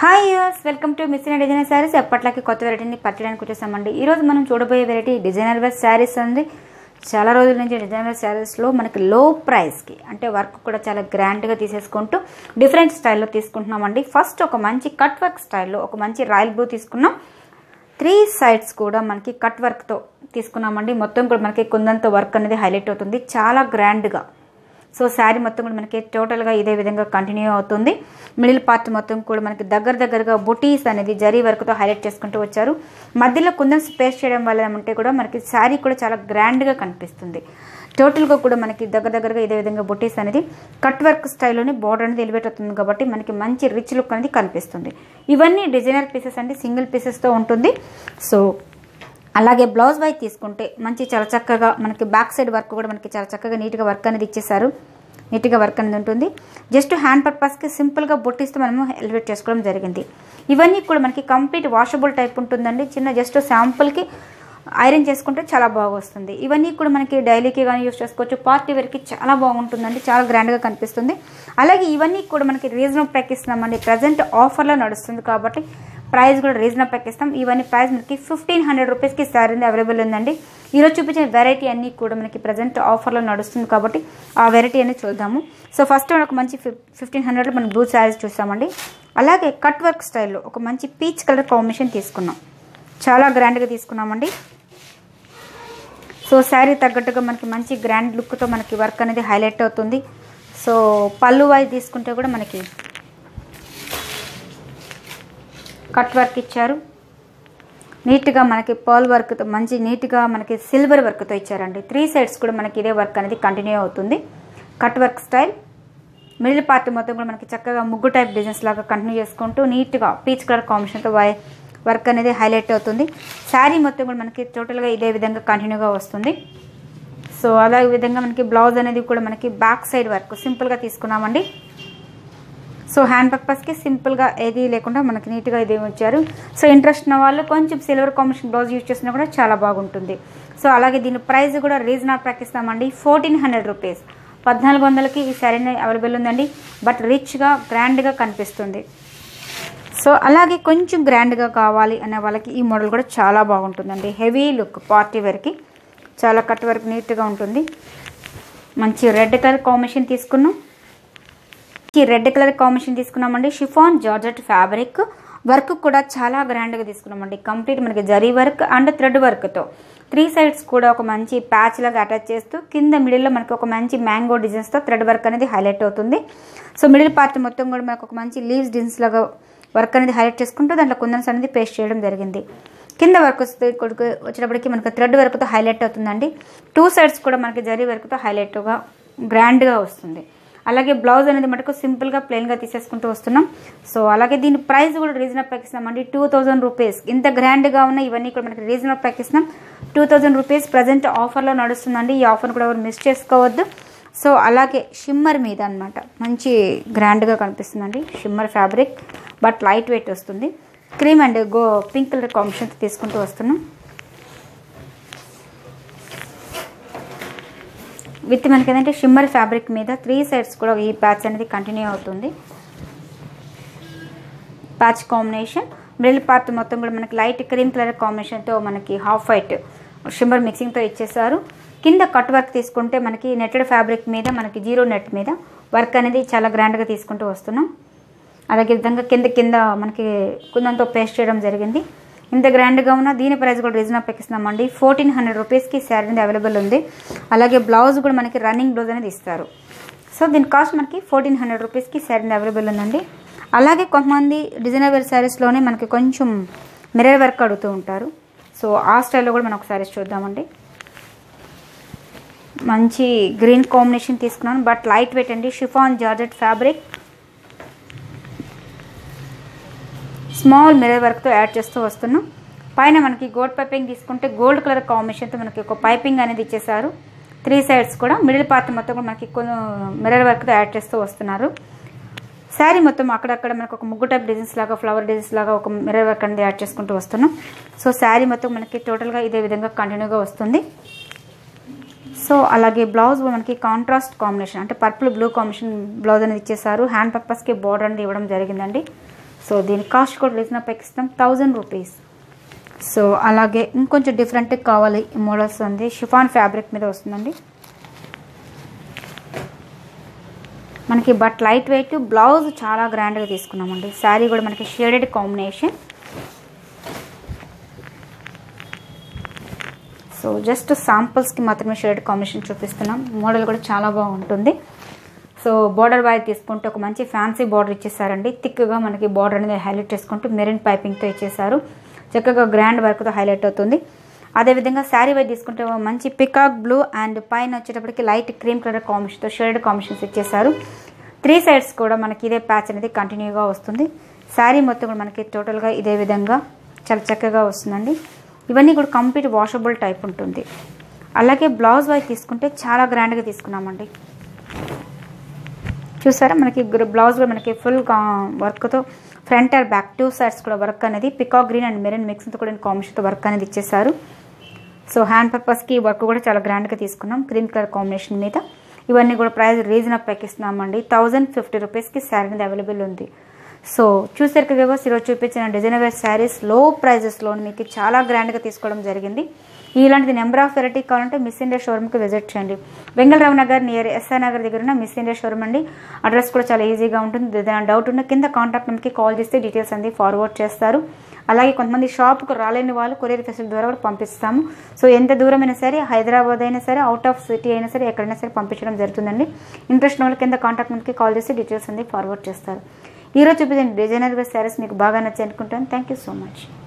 Hi యూర్స్ welcome to miss designer saris. ఎప్పట్లాకి కొత్త వెరైటీని పట్టడానికి వచ్చేసామండి. ఈరోజు మనం చూడబోయే వెరైటీ డిజైనర్ వేర్ శారీస్ అండి. చాలా రోజుల నుంచి డిజైనర్ వేర్ శారీస్లో మనకి లో ప్రైస్కి అంటే వర్క్ కూడా చాలా గ్రాండ్గా తీసేసుకుంటూ డిఫరెంట్ స్టైల్లో తీసుకుంటున్నామండి. ఫస్ట్ ఒక మంచి కట్ వర్క్ స్టైల్లో ఒక మంచి రాయల్ బ్లూ తీసుకున్నాం. 3 సైడ్స్ కూడా మనకి కట్ వర్క్తో తీసుకున్నామండి. మొత్తం కూడా మనకి కుందంతో వర్క్ అనేది హైలైట్ అవుతుంది చాలా గ్రాండ్గా. సో శారీ మొత్తం కూడా మనకి టోటల్గా ఇదే విధంగా కంటిన్యూ అవుతుంది. మిడిల్ పార్ట్ మొత్తం కూడా మనకి దగ్గరగా బుటీస్ అనేది జరీ వర్క్తో హైలైట్ చేసుకుంటూ వచ్చారు. మధ్యలో కుందన్ స్పేస్ చేయడం వల్ల ఏమంటే కూడా మనకి శారీ కూడా చాలా గ్రాండ్గా కనిపిస్తుంది. టోటల్గా కూడా మనకి దగ్గరగా ఇదే విధంగా బుటీస్ అనేది కట్ వర్క్ స్టైల్లోనే బార్డర్ అనేది ఎలివేట్ అవుతుంది కాబట్టి మనకి మంచి రిచ్ లుక్ అనేది కనిపిస్తుంది. ఇవన్నీ డిజైనర్ పీసెస్ అండి, సింగిల్ పీసెస్తో ఉంటుంది. సో అలాగే బ్లౌజ్ వైజ్ తీసుకుంటే మంచి చాలా చక్కగా మనకి బ్యాక్ సైడ్ వర్క్ కూడా మనకి చాలా చక్కగా నీట్గా వర్క్ అనేది ఇచ్చేసారు. నీట్గా వర్క్ అనేది ఉంటుంది. జస్ట్ హ్యాండ్ పర్పస్కి సింపుల్గా బొట్టిస్తూ మనము ఎలివేట్ చేసుకోవడం జరిగింది. ఇవన్నీ కూడా మనకి కంప్లీట్ వాషబుల్ టైప్ ఉంటుందండి. చిన్న జస్ట్ శాంపుల్కి ఐరన్ చేసుకుంటే చాలా బాగా వస్తుంది. ఇవన్నీ కూడా మనకి డైలీకి కానీ యూస్ చేసుకోవచ్చు. పార్టీ వేర్కి చాలా బాగుంటుందండి, చాలా గ్రాండ్గా కనిపిస్తుంది. అలాగే ఇవన్నీ కూడా మనకి రీజనబుల్ ప్రైస్ ఇస్తున్నామండి. ప్రజెంట్ ఆఫర్లో నడుస్తుంది కాబట్టి ప్రైస్ కూడా రీజనబుల్ ప్రైస్ ఇస్తాం. ఇవన్నీ ప్రైస్ మనకి 1500 రూపీస్కి శారీ అవైలబుల్ ఉందండి. ఈరోజు చూపించిన వెరైటీ అన్నీ కూడా మనకి ప్రజెంట్ ఆఫర్లో నడుస్తుంది కాబట్టి ఆ వెరైటీ అనేది చూద్దాము. సో ఫస్ట్ ఒక మంచి 1500లో మనం బ్లూ శారీస్ చూస్తామండి. అలాగే కట్ వర్క్ స్టైల్లో ఒక మంచి పీచ్ కలర్ కాంబినేషన్ తీసుకున్నాం. చాలా గ్రాండ్గా తీసుకున్నామండి. సో శారీ తగ్గట్టుగా మనకి మంచి గ్రాండ్ లుక్తో మనకి వర్క్ అనేది హైలైట్ అవుతుంది. సో పళ్ళు వైజ్ తీసుకుంటే కూడా మనకి కట్ వర్క్ ఇచ్చారు. నీట్గా మనకి పర్ల్ వర్క్తో మంచి నీట్గా మనకి సిల్వర్ వర్క్తో ఇచ్చారండి. 3 సైడ్స్ కూడా మనకి ఇదే వర్క్ అనేది కంటిన్యూ అవుతుంది. Cut work style middle part మొత్తం కూడా మనకి చక్కగా ముగ్గు టైప్ డిజైన్స్ లాగా కంటిన్యూ చేసుకుంటూ నీట్గా పీచ్ కలర్ కాంబినేషన్తో వర్క్ అనేది హైలైట్ అవుతుంది. శారీ మొత్తం కూడా మనకి టోటల్గా ఇదే విధంగా కంటిన్యూగా వస్తుంది. సో అదే విధంగా మనకి బ్లౌజ్ అనేది కూడా మనకి బ్యాక్ సైడ్ వర్క్ సింపుల్గా తీసుకున్నామండి. సో హ్యాండ్ పర్పస్కి సింపుల్గా ఏది లేకుండా మనకి నీట్గా ఇది వచ్చారు. సో ఇంట్రెస్ట్ ఉన్న వాళ్ళు కొంచెం సిల్వర్ కాంబినేషన్ బ్లౌజ్ యూజ్ చేసినా కూడా చాలా బాగుంటుంది. సో అలాగే దీని ప్రైస్ కూడా రీజనబుల్ ప్రైస్ ఇస్తామండి. 1400 రూపీస్, 1400కి ఈ శారీ అవైలబుల్ ఉందండి. బట్ రిచ్గా గ్రాండ్గా కనిపిస్తుంది. సో అలాగే కొంచెం గ్రాండ్గా కావాలి అనే వాళ్ళకి ఈ మోడల్ కూడా చాలా బాగుంటుందండి. హెవీ లుక్ పార్టీ వేర్కి చాలా కట్ వర్క్ నీట్గా ఉంటుంది. మంచి రెడ్ కలర్ కాంబినేషన్ తీసుకున్నాం. రెడ్ కలర్ కాంబినేషన్ తీసుకున్నామండి. షిఫాన్ జార్జెట్ ఫ్యాబ్రిక్ వర్క్ కూడా చాలా గ్రాండ్గా తీసుకున్నామండి. కంప్లీట్ మనకి జరీ వర్క్ అండ్ థ్రెడ్ వర్క్తో 3 సైడ్స్ కూడా ఒక మంచి ప్యాచ్ లాగా అటాచ్ చేస్తూ కింద మిడిల్లో మనకి ఒక మంచి మ్యాంగో డిజైన్స్తో థ్రెడ్ వర్క్ అనేది హైలైట్ అవుతుంది. సో మిడిల్ పార్ట్ మొత్తం కూడా మనకు ఒక మంచి లీవ్స్ డిజైన్స్ లాగా వర్క్ అనేది హైలైట్ చేసుకుంటూ దాంట్లో కుందన్స్ అనేది పేస్ట్ చేయడం జరిగింది. కింద వర్క్ వచ్చేటప్పటికి మనకి థ్రెడ్ వర్క్తో హైలైట్ అవుతుందండి. 2 సైడ్స్ కూడా మనకి జరీ వర్క్తో హైలైట్గా గ్రాండ్గా వస్తుంది. అలాగే బ్లౌజ్ అనేది మటుకు సింపుల్గా ప్లెయిన్గా తీసేసుకుంటూ వస్తున్నాం. సో అలాగే దీని ప్రైస్ కూడా రీజనబుల్ ప్రైస్ ఇస్తామండి. 2000 రూపీస్. ఇంత గ్రాండ్గా ఉన్న ఇవన్నీ కూడా మనకి రీజనబుల్ ప్రైస్ ఇస్తున్నాం. 2000 రూపీస్ ప్రజెంట్ ఆఫర్లో నడుస్తుందండి. ఈ ఆఫర్ కూడా ఎవరు మిస్ చేసుకోవద్దు. సో అలాగే షిమ్మర్ మీద అనమాట మంచి గ్రాండ్గా కనిపిస్తుందండి. Shimmer fabric but light weight వస్తుంది. క్రీమ్ అండ్ పింక్ కలర్ కాంబినేషన్తో తీసుకుంటూ వస్తున్నాం. విత్ మనకి ఏంటంటే షిమ్మర్ ఫ్యాబ్రిక్ మీద 3 సైడ్స్ కూడా ఈ ప్యాచ్ అనేది కంటిన్యూ అవుతుంది. ప్యాచ్ కాంబినేషన్ మిడిల్ పార్ట్ మొత్తం కూడా మనకి లైట్ క్రీమ్ కలర్ కాంబినేషన్తో మనకి హాఫ్ వైట్ షిమ్మర్ మిక్సింగ్తో ఇచ్చేసారు. కింద కట్ వర్క్ తీసుకుంటే మనకి నెట్టెడ్ ఫ్యాబ్రిక్ మీద మనకి జీరో నెట్ మీద వర్క్ అనేది చాలా గ్రాండ్గా తీసుకుంటూ వస్తున్నాం. అలాగే విధంగా కింద మనకి కుందంతో పేస్ట్ చేయడం జరిగింది. ఇంత గ్రాండ్గా ఉన్న దీని ప్రైస్ కూడా రీజనబుల్ ప్రైస్ ఇస్తున్నామండి. 1400 రూపీస్కి శారీ అనేది అవైలబుల్ ఉంది. అలాగే బ్లౌజ్ కూడా మనకి రన్నింగ్ బ్లౌజ్ అనేది ఇస్తారు. సో దీని కాస్ట్ మనకి 1400 రూపీస్కి శారీ అనేది అవైలబుల్ ఉందండి. అలాగే కొంతమంది డిజైనర్ వేర్ శారీస్లోనే మనకి కొంచెం మిర్రర్ వర్క్ అడుగుతూ ఉంటారు. సో ఆ స్టైల్లో కూడా మనం ఒక శారీస్ చూద్దామండి. మంచి గ్రీన్ కాంబినేషన్ తీసుకున్నాను బట్ లైట్ వెయిట్ అండి. Chiffon georgette fabric small mirror వర్క్తో యాడ్ చేస్తూ వస్తున్నాం. పైన మనకి గోల్డ్ పైపింగ్ తీసుకుంటే గోల్డ్ కలర్ కాంబినేషన్తో మనకి ఒక పైపింగ్ అనేది ఇచ్చేసారు. 3 సైడ్స్ కూడా మిడిల్ పార్ట్ మొత్తం కూడా మనకి మిర్రర్ వర్క్తో యాడ్ చేస్తూ వస్తున్నారు. శారీ మొత్తం అక్కడక్కడ మనకు ఒక ముగ్గు టైప్ డిజైన్స్ లాగా ఫ్లవర్ డిజైన్స్ లాగా ఒక మిర్రర్ వర్క్ అనేది యాడ్ చేసుకుంటూ వస్తున్నాం. సో శారీ మొత్తం మనకి టోటల్గా ఇదే విధంగా కంటిన్యూగా వస్తుంది. సో అలాగే బ్లౌజ్ మనకి కాంట్రాస్ట్ కాంబినేషన్ అంటే పర్పుల్ బ్లూ కాంబినేషన్ బ్లౌజ్ అనేది ఇచ్చేసారు. హ్యాండ్ పర్పస్కి బోర్డర్ అనేది ఇవ్వడం జరిగిందండి. సో దీని కాస్ట్ కూడా రీజనబుల్ ఇస్తాం 1000 రూపీస్. సో అలాగే ఇంకొంచెం డిఫరెంట్ కావాలి ఈ మోడల్స్ ఉంది. షిఫాన్ ఫ్యాబ్రిక్ మీద వస్తుందండి మనకి. బట్ లైట్ వెయిట్, బ్లౌజ్ చాలా గ్రాండ్గా తీసుకున్నామండి. శారీ కూడా మనకి షేడెడ్ కాంబినేషన్. సో జస్ట్ శాంపుల్స్కి మాత్రమే షేడెడ్ కాంబినేషన్ చూపిస్తున్నాం. మోడల్ కూడా చాలా బాగుంటుంది. సో బార్డర్ వైజ్ తీసుకుంటే ఒక మంచి ఫ్యాన్సీ బార్డర్ ఇచ్చేసారండి. థిక్గా మనకి బార్డర్ అనేది హైలైట్ చేసుకుంటూ మెరిన్ పైపింగ్తో ఇచ్చేసారు. చక్కగా గ్రాండ్ వర్క్తో హైలైట్ అవుతుంది. అదేవిధంగా శారీ వైజ్ తీసుకుంటే మంచి పికాక్ బ్లూ అండ్ పైన వచ్చేటప్పటికి లైట్ క్రీమ్ కలర్ కాంబినేషన్తో షేడెడ్ కాంబినేషన్స్ ఇచ్చేసారు. 3 సైడ్స్ కూడా మనకి ఇదే ప్యాచ్ అనేది కంటిన్యూగా వస్తుంది. శారీ మొత్తం కూడా మనకి టోటల్గా ఇదే విధంగా చాలా చక్కగా వస్తుందండి. ఇవన్నీ కూడా కంప్లీట్ వాషబుల్ టైప్ ఉంటుంది. అలాగే బ్లౌజ్ వైజ్ తీసుకుంటే చాలా గ్రాండ్గా తీసుకున్నామండి. చూసారా మనకి బ్లౌజ్ కూడా మనకి ఫుల్ వర్క్తో ఫ్రంట్ అండ్ బ్యాక్ 2 సైడ్స్ కూడా వర్క్ అనేది పికాక్ గ్రీన్ అండ్ మెరూన్ మిక్స్తో కూడా కాంబినేషన్తో వర్క్ అనేది ఇచ్చేసారు. సో హ్యాండ్ పర్పస్కి వర్క్ కూడా చాలా గ్రాండ్గా తీసుకున్నాం క్రీమ్ కలర్ కాంబినేషన్ మీద. ఇవన్నీ కూడా ప్రైస్ రీజనబుల్ ప్యాక్ ఇస్తున్నామండి. 1050 రూపీస్కి శారీ అనేది అవైలబుల్ ఉంది. సో చూసారు కదా ఈరోజు చూపించిన డిజైనర్ వేర్ శారీస్ లో ప్రైజెస్లో మీకు చాలా గ్రాండ్గా తీసుకోవడం జరిగింది. ఇలాంటి నెంబర్ ఆఫ్ వెరైటీ కావాలంటే మిస్ ఇండియా షోరూమ్కి విజిట్ చేయండి. వెంగళరావు నగర్ నియర్ ఎస్ఆర్ నగర్ దగ్గర ఉన్న మిస్ ఇండియా షోరూమ్ అండి. అడ్రస్ కూడా చాలా ఈజీగా ఉంటుంది. ఏదైనా డౌట్ ఉన్న కింద కాంటాక్ట్ నెంబర్కి కాల్ చేస్తే డీటెయిల్స్ అన్ని ఫార్వర్డ్ చేస్తారు. అలాగే కొంతమంది షాప్కు రాలేని వాళ్ళు కొరియర్ ఫెసిలిటీ ద్వారా కూడా పంపిస్తాము. సో ఎంత దూరమైనా సరే, హైదరాబాద్ అయినా సరే, అవుట్ ఆఫ్ సిటీ అయినా సరే, ఎక్కడైనా సరే పంపించడం జరుగుతుందండి. ఇంట్రెస్ట్ ఉన్న వాళ్ళు కింద కాంటాక్ట్ నెంబర్కి కాల్ చేస్తే డీటెయిల్స్ అన్ని ఫార్వర్డ్ చేస్తారు. ఈరోజు చూపించిన డిజైనర్ వేర్ శారీస్ మీకు బాగా నచ్చాయి అనుకుంటాను. Thank you so much.